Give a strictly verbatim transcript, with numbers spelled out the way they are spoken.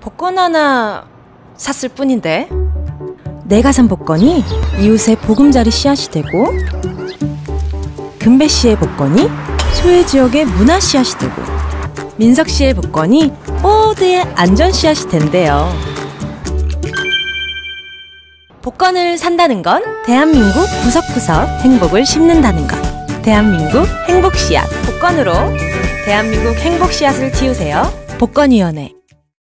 복권 하나 샀을 뿐인데. 내가 산 복권이 이웃의 보금자리 씨앗이 되고, 금배 씨의 복권이 소외 지역의 문화 씨앗이 되고, 민석 씨의 복권이 모두의 안전 씨앗이 된대요. 복권을 산다는 건 대한민국 구석구석 행복을 심는다는 것. 대한민국 행복 씨앗 복권으로 대한민국 행복 씨앗을 틔우세요. 복권위원회.